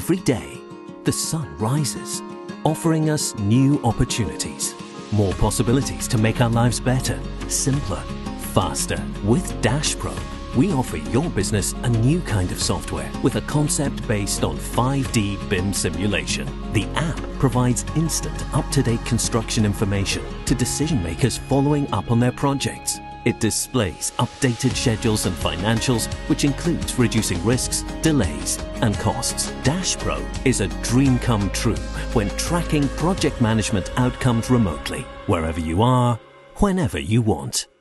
Every day, the sun rises, offering us new opportunities, more possibilities to make our lives better, simpler, faster. With Dash Pro, we offer your business a new kind of software with a concept based on 5D BIM simulation. The app provides instant, up-to-date construction information to decision makers following up on their projects. It displays updated schedules and financials, which includes reducing risks, delays, and costs. Dash Pro is a dream come true when tracking project management outcomes remotely, wherever you are, whenever you want.